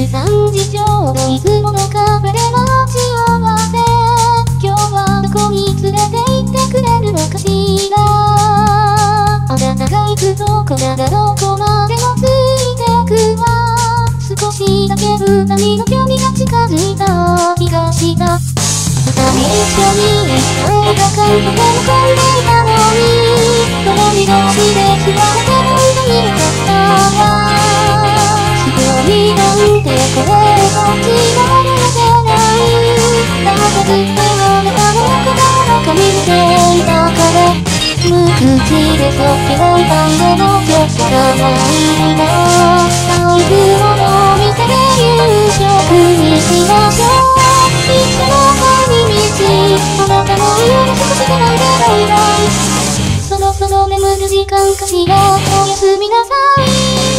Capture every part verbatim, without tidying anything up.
さんじちょうどいつものカフェで待ち合わせ。今日はどこに連れて行ってくれるのかしら。あなたが行くとこならどこまでもついてくわ。少しだけ二人の距離が近づいた気がした。二人一緒に映画館とでも混んでいたのに、隣同士で座れてもいなかったわ。すごいなんてこれこっちが慣れてない。だってずっとあなたの横顔ばかり見ていたから。無口でそっけない感じの女子がないな。あいつもの店で夕食にしましょう。いつも帰り道、あなたの家で少しくらいでバイバイ。そろそろ眠る時間かしら。おやすみなさい。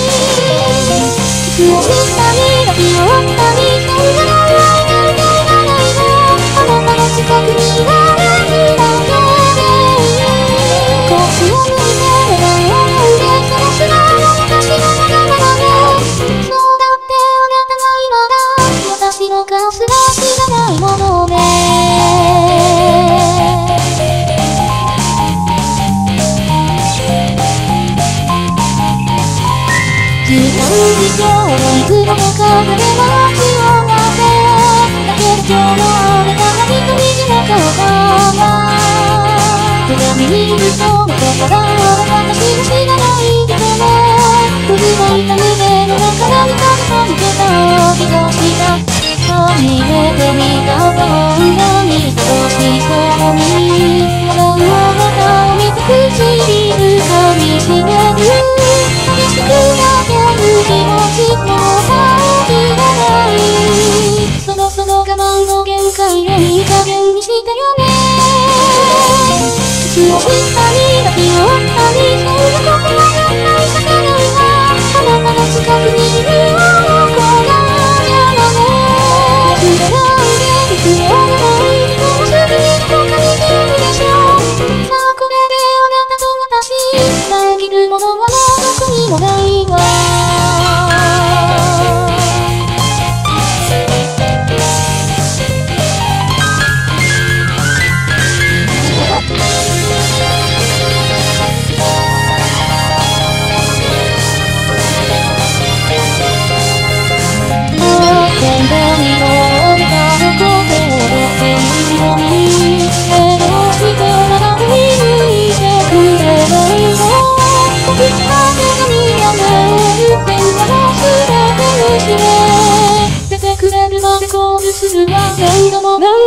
キスをしたり抱き合ったり、そんなの愛なんていらないの。あなたの近くにいられるだけでいい。腰を抜いて笑顔を追うで、その素顔を私の仲間だね。そうだってあなたが今だ。私のカスが知らないものね。じゅうさんじちょうどいつものカフェで待ち合わせ。だけど今日のあなたが一人じゃなかったわ。鏡にいるとどこから私が知らないけどね。渦巻いた胸の中何かが抜けた気がした。初めて見たこんなに楽しそうに笑うあなたを見て唇噛みしめる。激しく泣ける気持ちも大きがない。そろそろ我慢の限界でいい加減にしてよね。キスをしたり抱き合ったり、そんなことは絶対させないわ。あなたの近くにいるあの子が嫌なの。触れないでいつものない人もすぐにどこかにいるでしょう。さあこれであなたと私、遮るものはどこにもないわ。出てくれるまでコールするわ。何度も何